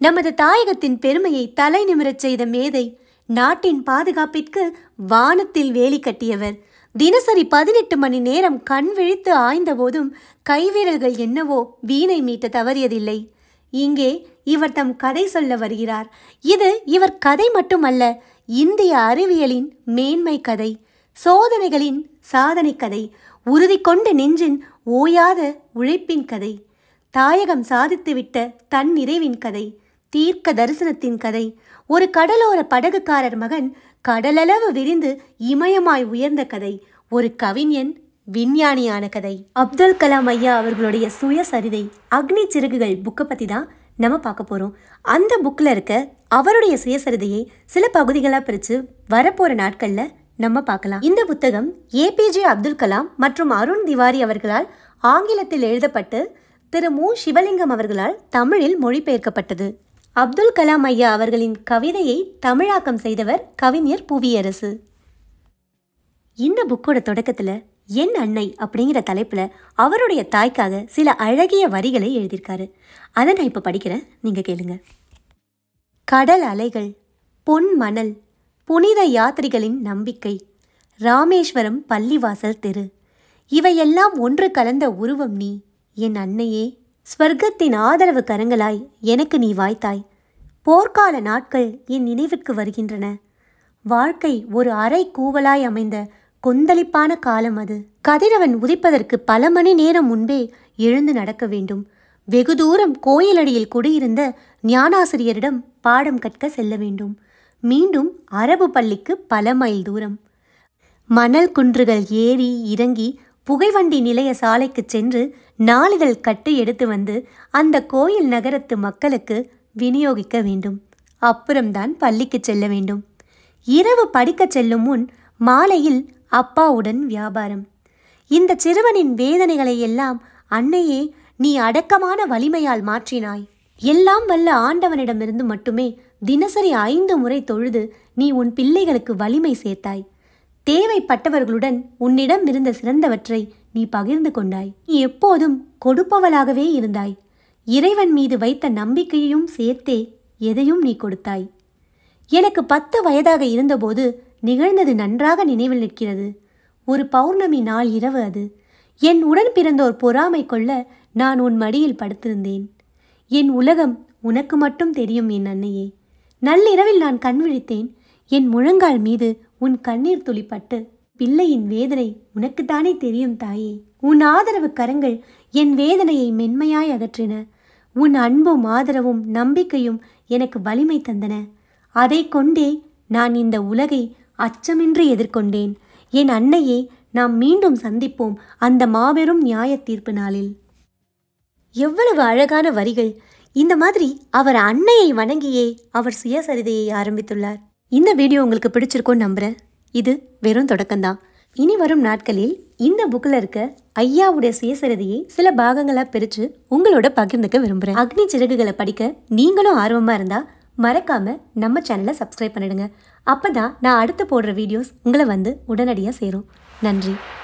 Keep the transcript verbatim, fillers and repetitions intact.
நமது தாயகத்தின் பெருமையை தலை நிமிரச் செய்த மேதை, நாட்டின் பாதுகாப்பிற்கு வானத்தில் வேலி கட்டியவர், தினசரி பதினெட்டு மணி நேரம் கண் விழித்து ஆய்ந்த போதும் கைவீரர்கள் என்னவோ வீணை மீட்ட தவறியதில்லை. இங்கே இவர் தம் கதை சொல்ல வருகிறார். இது இவர் கதை மட்டுமல்ல, இந்திய அறிவியலின் மேன்மை கதை, சோதனைகளின் சாதனை கதை, உறுதி கொண்ட நெஞ்சின் ஓயாத உழைப்பின் கதை, தாயகம் சாதித்துவிட்ட தன் நிறைவின் கதை, தீர்க்க தரிசனத்தின் கதை, ஒரு கடலோர படகுக்காரர் மகன் கடலளவு விரிந்து இமயமாய் உயர்ந்த கதை, ஒரு கவிஞன் விஞ்ஞானியான கதை. அப்துல் கலாம் ஐயா அவர்களுடைய சுயசரிதை அக்னி சிறகுகள் புக்கை பற்றி தான் நம்ம பார்க்க போகிறோம். அந்த புக்கில் இருக்க அவருடைய சுயசரிதையை சில பகுதிகளாக பிரித்து வரப்போகிற நாட்களில் நம்ம பார்க்கலாம். இந்த புத்தகம் ஏபிஜே அப்துல் கலாம் மற்றும் அருண் திவாரி அவர்களால் ஆங்கிலத்தில் எழுதப்பட்டு திரு மு சிவலிங்கம் அவர்களால் தமிழில் மொழிபெயர்க்கப்பட்டது. அப்துல் கலாம் ஐயா அவர்களின் கவிதையை தமிழாக்கம் செய்தவர் கவிஞர் புவியரசு. இந்த புக்கோட தொடக்கத்தில் என் அன்னை அப்படிங்கிற தலைப்பில் அவருடைய தாய்க்காக சில அழகிய வரிகளை எழுதியிருக்காரு. அதை நான் இப்போ படிக்கிறேன், நீங்கள் கேளுங்க. கடல் அலைகள், பொன் மணல், புனித யாத்திரிகளின் நம்பிக்கை, ராமேஸ்வரம் பள்ளிவாசல் தெரு, இவையெல்லாம் ஒன்று கலந்த உருவம் நீ என் அன்னையே. ஸ்வர்க்கத்தின் ஆதரவு கரங்களாய் எனக்கு நீ வாய்த்தாய். போர்க்கால நாட்கள் என் நினைவுக்கு வருகின்றன. வாழ்க்கை ஒரு அரை கூவலாய் அமைந்த கொந்தளிப்பான காலம் அது. கதிரவன் உதிப்பதற்கு பல மணி நேரம் முன்பே எழுந்து நடக்க வேண்டும். வெகு தூரம் கோயிலடியில் குடியிருந்த ஞானாசிரியரிடம் பாடம் கற்க செல்ல வேண்டும். மீண்டும் அரபு பள்ளிக்கு பல மைல் தூரம். மணல் குன்றுகள் ஏறி இறங்கி புகைவண்டி நிலைய சாலைக்கு சென்று நாளிதழ் கட்டு எடுத்து வந்து அந்த கோயில் நகரத்து மக்களுக்கு விநியோகிக்க வேண்டும். அப்புறம்தான் பள்ளிக்கு செல்ல வேண்டும். இரவு படிக்கச் செல்லும் முன் மாலையில் அப்பாவுடன் வியாபாரம். இந்த சிறுவனின் வேதனைகளை எல்லாம் அன்னையே நீ அடக்கமான வலிமையால் மாற்றினாய். எல்லாம் வல்ல ஆண்டவனிடமிருந்து மட்டுமே தினசரி ஐந்து முறை தொழுது நீ உன் பிள்ளைகளுக்கு வலிமை சேர்த்தாய். தேவைப்பட்டவர்களுடன் உன்னிடம் இருந்த சிறந்தவற்றை நீ பகிர்ந்து கொண்டாய். நீ எப்போதும் கொடுப்பவளாகவே இருந்தாய். இறைவன் மீது வைத்த நம்பிக்கையையும் சேர்த்தே எதையும் நீ கொடுத்தாய். எனக்கு பத்து வயதாக இருந்தபோது நிகழ்ந்தது நன்றாக நினைவில் நிற்கிறது. ஒரு பௌர்ணமி நாள் இரவு அது. என் உடன் பிறந்தோர் பொறாமை கொள்ள நான் உன் மடியில் படுத்திருந்தேன். என் உலகம் உனக்கு மட்டும் தெரியும் என் அன்னையே. நள்ளிரவில் நான் கண் விழித்தேன். என் முழங்கால் மீது உன் கண்ணீர் துளிப்பட்டு, பிள்ளையின் வேதனை உனக்குத்தானே தெரியும் தாயே. உன் ஆதரவு கரங்கள் என் வேதனையை மென்மையாய் அகற்றின. உன் அன்பும் ஆதரவும் நம்பிக்கையும் எனக்கு வலிமை தந்தன. அதை கொண்டே நான் இந்த உலகை அச்சமின்றி எதிர்கொண்டேன். என் அன்னையே, நாம் மீண்டும் சந்திப்போம் அந்த மாபெரும் நியாய தீர்ப்பு நாளில். எவ்வளவு அழகான வரிகள்! இந்த மாதிரி அவர் அன்னையை வணங்கியே அவர் சுயசரிதையை ஆரம்பித்துள்ளார். இந்த வீடியோ உங்களுக்கு பிடிச்சிருக்கோன்னு நம்புகிறேன். இது வெறும் தொடக்கம்தான். இனி வரும் நாட்களில் இந்த புக்கில் இருக்க ஐயாவுடைய சுயசரிதையை சில பாகங்களாக பிரித்து உங்களோட பகிர்ந்துக்க விரும்புகிறேன். அக்னி சிறகுகளை படிக்க நீங்களும் ஆர்வமாக இருந்தால் மறக்காமல் நம்ம சேனலை சப்ஸ்கிரைப் பண்ணிடுங்க. அப்போ தான் நான் அடுத்து போடுற வீடியோஸ் உங்களை வந்து உடனடியாக சேரும். நன்றி.